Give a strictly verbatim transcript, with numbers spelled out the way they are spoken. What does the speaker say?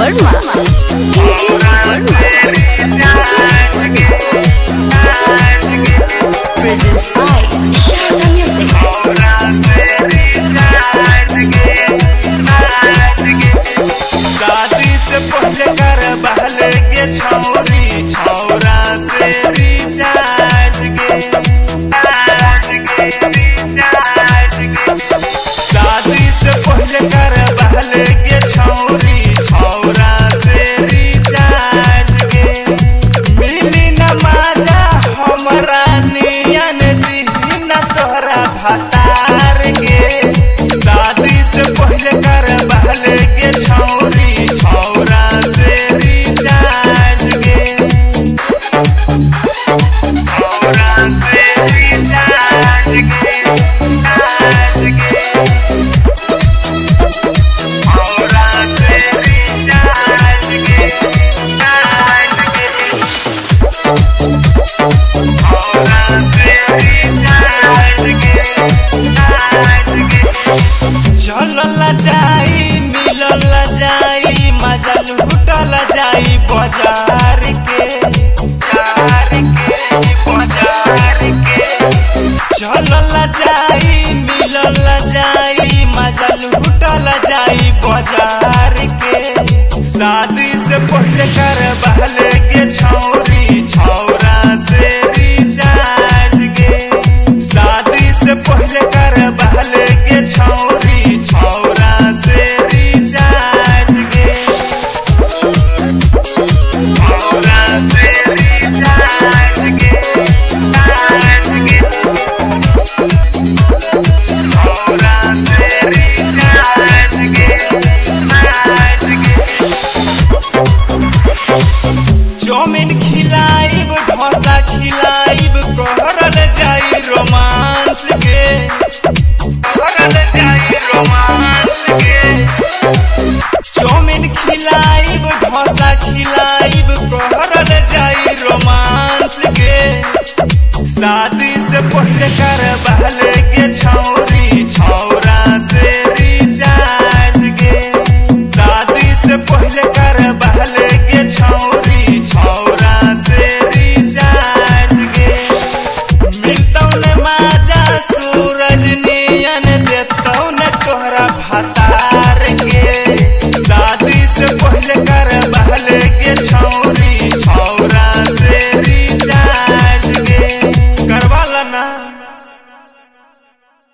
Verma presents by Sharda Music। शादी से पहले कर बहल गे छौरी छौरा से रिचार्ज गे शादी से पहले कर बहल गे छौरी छौरा से रिचार्ज गे मिली न मजा हमरा नियन दीन तोहरा भतार गे शादी से पहले कर बहल गे छौरी छौरा से रिचार्ज गे छौरा से रिचार्ज गे रिचार्ज गे छौरा से रिचार्ज गे रिचार्ज गे छौरा से रिचार्ज गे रिचार्ज गे चलल जाई मिलल जाई मजा लुटल जाई बाजार के बाजार के बाजार के चलल जाई मिलल जाई मजा लुटल जाई बाजार के शादी से पहले कर बहल गे छौरी छौरा से रिचार्ज गे शादी से पहले कर बहल गे छौरी छौरा से रिचार्ज गे छौरा से रिचार्ज गे रिचार्ज गे छौरा से रिचार्ज गे रिचार्ज गे चौमिन खिलाइब ढोसा खिलाइब कहरल जाई रोमांस गे कहरल जाई रोमांस गे चौमिन खिलाइब ढोसा खिलाइब कहरल जाई रोमांस गे शादी से पहले कर बहल गे छौरी